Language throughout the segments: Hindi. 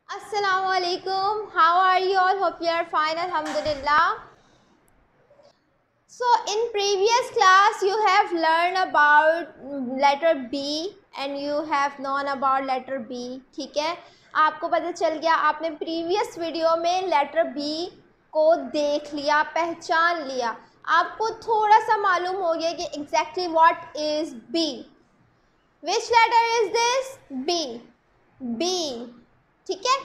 Assalamualaikum. How are you all? Hope you are fine. Alhamdulillah. So in previous class you have learned about letter B and you have known about letter B. ठीक है, आपको पता चल गया, आपने प्रीवियस वीडियो में लेटर B को देख लिया, पहचान लिया, आपको थोड़ा सा मालूम हो गया कि exactly what is B. Which letter is this? B. B. ठीक है.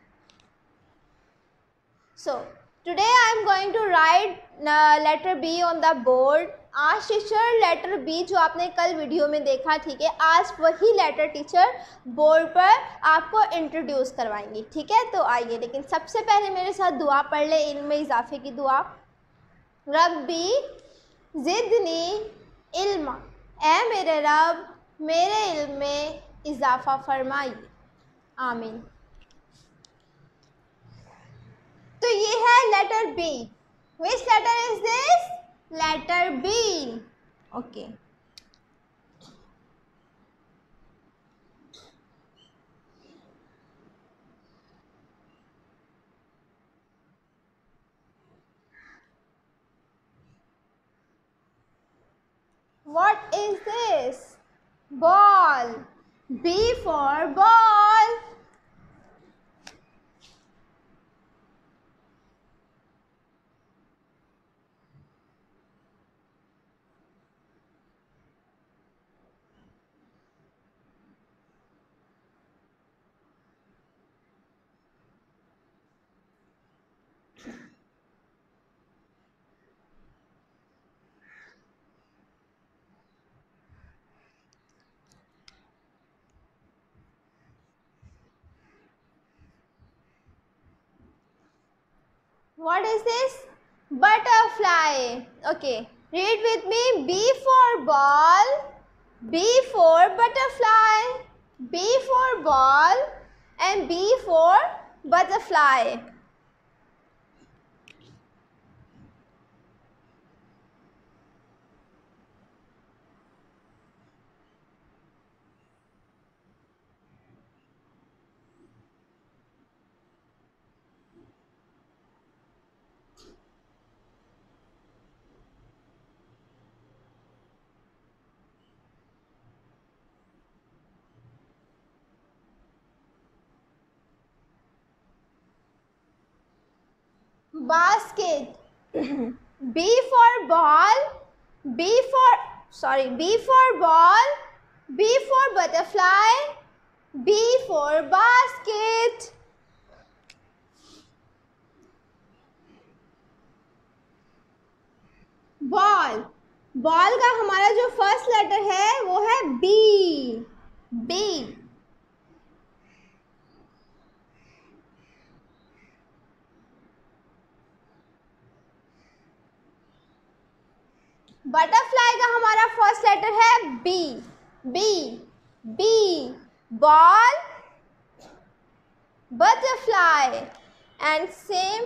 So today I am going to write letter B on the board. आज टीचर लेटर B जो आपने कल वीडियो में देखा, ठीक है, आज वही लेटर टीचर बोर्ड पर आपको इंट्रोड्यूस करवाएंगी. ठीक है, तो आइए, लेकिन सबसे पहले मेरे साथ दुआ पढ़ ले, इल्म इजाफे की दुआ. रब्बी ज़िदनी इल्मा, ए मेरे रब मेरे इल्म में इजाफा फरमाइए. आमीन. तो ये है letter B. Which letter is this? Letter B. Okay. What is this? Ball. B for ball. What is this? Butterfly. Okay, read with me. B for ball, B for butterfly, B for ball and B for butterfly. Basket. B for ball, B for ball, B for butterfly, B for basket. Ball. Ball का हमारा जो फर्स्ट लेटर है वो है B. B. बटरफ्लाई का हमारा फर्स्ट लेटर है B. B. B. Ball, butterfly and same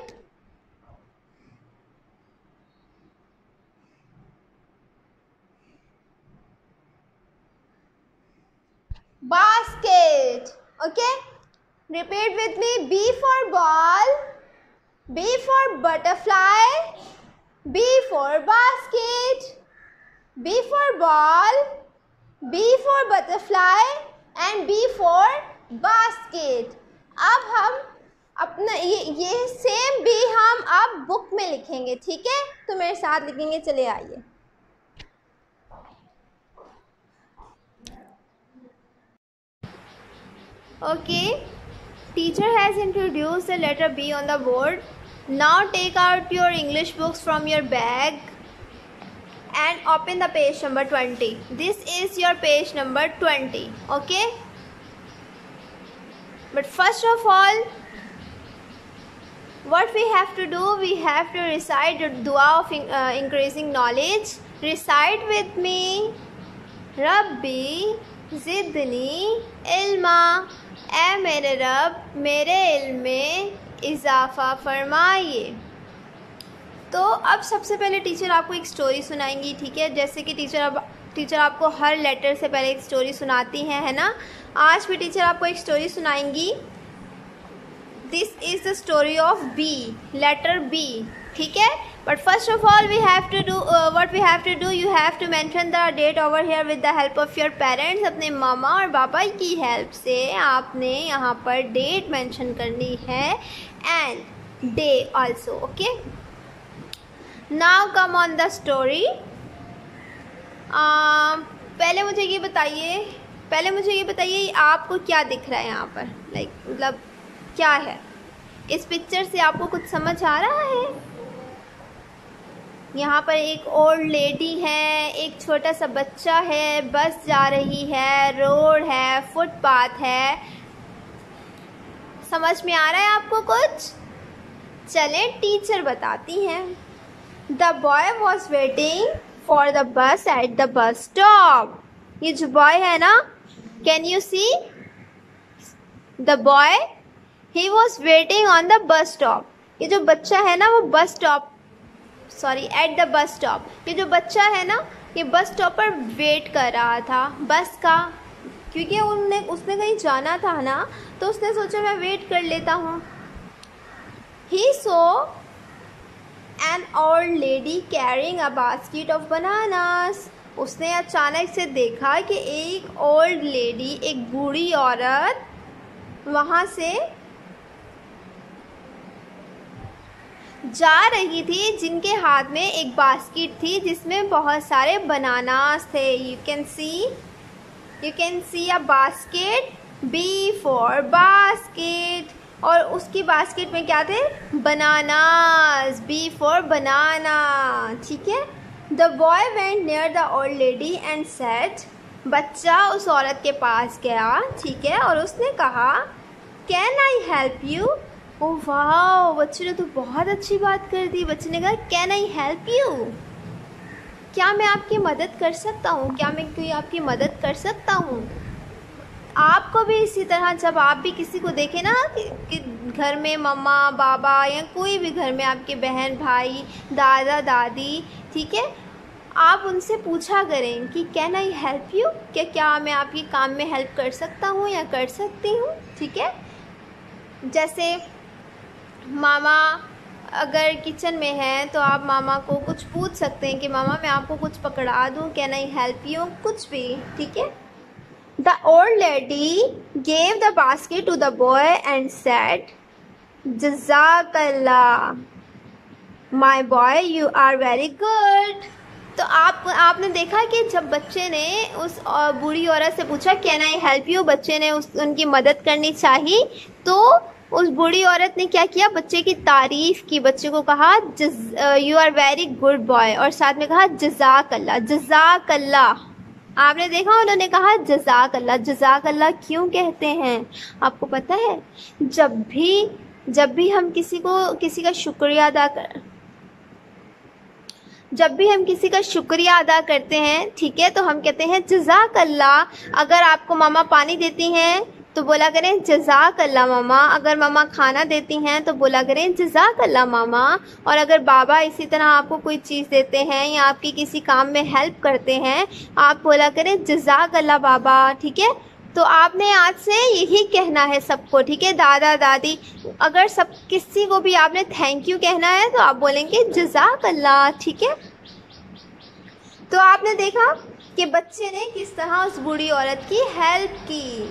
basket. Okay, repeat with me. B for ball, B for butterfly, B for basket, B for ball, B for butterfly and B for basket. अब हम अपना ये सेम B हम अब बुक में लिखेंगे. ठीक है, तो मेरे साथ लिखेंगे. चले आइए. Okay, teacher has introduced the letter B on the board. Now take out your English books from your bag and open the page number 20. This is your page number 20. Okay, but first of all, what we have to do, we have to recite the dua of increasing knowledge. Recite with me. Rabbi ज़िदनी इल्मा, ए मेरे रब मेरे इल्म में इजाफ़ा फरमाइए. तो अब सबसे पहले टीचर आपको एक स्टोरी सुनाएंगी. ठीक है, जैसे कि टीचर आपको हर लेटर से पहले एक स्टोरी सुनाती हैं, है ना. आज भी टीचर आपको एक स्टोरी सुनाएंगी this is the story of B, letter B. ठीक है, but first of all we have to do what we have to do, you have to mention the date over here with the help of your parents. अपने मामा और पापा की हेल्प से आपने यहाँ पर डेट मेंशन करनी है and day also. Okay, now come on the story. पहले मुझे ये बताइए आपको क्या दिख रहा है यहाँ पर, मतलब क्या है इस पिक्चर से, आपको कुछ समझ आ रहा है? यहाँ पर एक ओल्ड लेडी है, एक छोटा सा बच्चा है, बस जा रही है, रोड है, फुटपाथ है। समझ में आ रहा है आपको कुछ? चलें टीचर बताती हैं। The boy was waiting for the bus at the bus stop. ये जो बॉय है ना, can you see the boy, he was waiting on the bus stop. ये जो बच्चा है ना वो bus stop, sorry at the bus stop, ये जो बच्चा है ना ये बस स्टॉप पर वेट कर रहा था बस का, क्योंकि उसने कहीं जाना था ना, तो उसने सोचा मैं वेट कर लेता हूँ। He saw an old lady carrying a basket of bananas. उसने अचानक से देखा कि एक ओल्ड लेडी, एक बूढ़ी औरत वहाँ से जा रही थी, जिनके हाथ में एक बास्केट थी जिसमें बहुत सारे बनानास थे। You can see a basket, B for basket, और उसकी बास्केट में क्या थे? Bananas, B for banana. ठीक है, the boy went near the old lady and said, बच्चा उस औरत के पास गया, ठीक है, और उसने कहा can I help you. Oh वाह, बच्चे ने तो बहुत अच्छी बात कर दी। बच्चे ने कहा कैन आई हेल्प यू, क्या मैं आपकी मदद कर सकता हूँ, क्या मैं कोई आपकी मदद कर सकता हूँ? आपको भी इसी तरह जब आप भी किसी को देखें ना कि घर में मम्मा बाबा या कोई भी घर में आपके बहन भाई दादा दादी, ठीक है, आप उनसे पूछा करें कि कैन आई हेल्प यू, क्या मैं आपके काम में हेल्प कर सकता हूँ या कर सकती हूँ। ठीक है, जैसे मामा अगर किचन में है तो आप मामा को कुछ पूछ सकते हैं कि मामा मैं आपको कुछ पकड़ा दूँ, कैन आई हेल्प यू, कुछ भी। ठीक है, the old lady gave the basket to the boy and said जज़ाकल्लाह my boy, you are very good. तो आपने देखा कि जब बच्चे ने उस बूढ़ी औरत से पूछा कैन आई हेल्प यू, बच्चे ने उनकी मदद करनी चाहिए, तो उस बूढ़ी औरत ने क्या किया? बच्चे की तारीफ़ की, बच्चे को कहा you are very good boy, और साथ में कहा जज़ाकल्लाह, जज़ाकल्लाह। आपने देखा उन्होंने कहा जज़ाकल्लाह। जज़ाकल्लाह क्यों कहते हैं आपको पता है? जब भी हम किसी का शुक्रिया अदा करते हैं, ठीक है, तो हम कहते हैं जज़ाकल्लाह। अगर आपको मामा पानी देती हैं तो बोला करें जज़ाकल्लाह मामा, अगर मामा खाना देती हैं तो बोला करें जज़ाकल्लाह मामा, और अगर बाबा इसी तरह आपको कोई चीज़ देते हैं या आपकी किसी काम में हेल्प करते हैं, आप बोला करें जज़ाकल्लाह बाबा। ठीक है, तो आपने आज से यही कहना है सबको, ठीक है, दादा दादी, अगर किसी को भी आपने थैंक यू कहना है तो आप बोलेंगे जज़ाकल्लाह। ठीक है, तो आपने देखा कि बच्चे ने किस तरह उस बूढ़ी औरत की हेल्प की।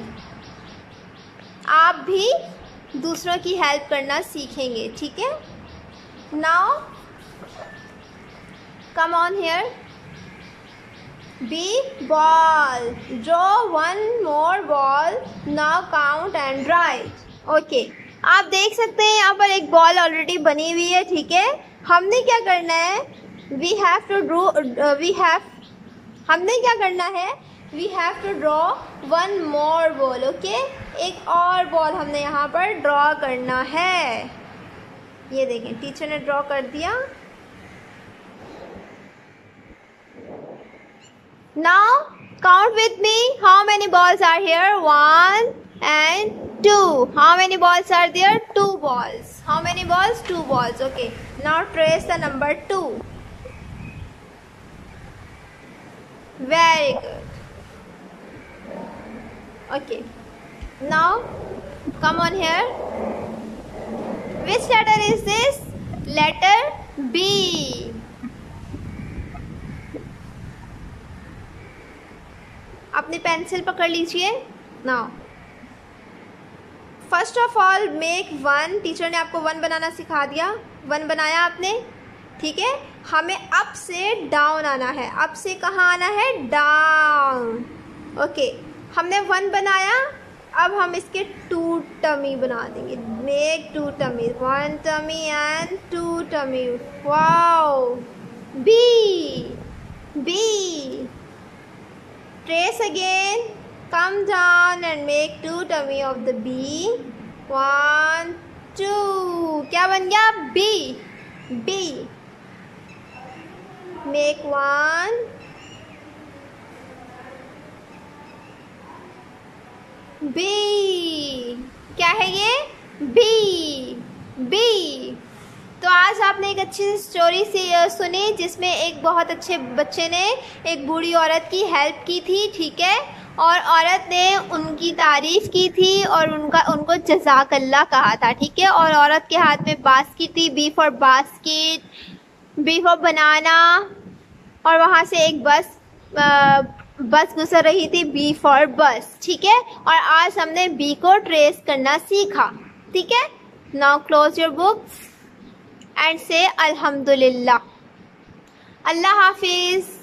आप भी दूसरों की हेल्प करना सीखेंगे। ठीक है, now come on here, B ball, draw one more ball, now count and write. Okay, आप देख सकते हैं यहाँ पर एक बॉल ऑलरेडी बनी हुई है। ठीक है, हमने क्या करना है? हमने क्या करना है? We have to draw one more ball. Okay, एक और बॉल हमने यहाँ पर ड्रॉ करना है। ये देखें, टीचर ने ड्रॉ कर दिया। Now count with me, how many balls are here? 1 and 2. How many balls are there? 2 balls. How many balls? 2 balls. Okay, now trace the number 2. Very good. Okay, now come on here. Which letter is this? Letter B. अपनी पेंसिल पकड़ लीजिए. Now first of all make 1. Teacher ने आपको 1 बनाना सिखा दिया. 1 बनाया आपने, ठीक है. हमें अप से डाउन आना है. अप से कहाँ आना है? डाउन. ओके, हमने 1 बनाया. अब हम इसके 2 टमी बना देंगे. Make 2 tummy. 1 tummy and 2 tummy. Wow. B. B. Trace again. Come down and make 2 tummy of the B. 1, 2. क्या बन गया? B. B. Make 1. B. क्या है ये? B. B. तो आज आपने एक अच्छी स्टोरी सुनी जिसमें एक बहुत अच्छे बच्चे ने एक बूढ़ी औरत की हेल्प की थी, ठीक है. और औरत ने उनकी तारीफ़ की थी और उनको जज़ाकल्लाह कहा था, ठीक है. और औरत के हाथ में बास्केट थी. B for basket, B for banana. और वहाँ से एक बस गुजर रही थी. बी फॉर बस, ठीक है. और आज हमने बी को ट्रेस करना सीखा, ठीक है. Now close your books and say Alhamdulillah. Allah Hafiz.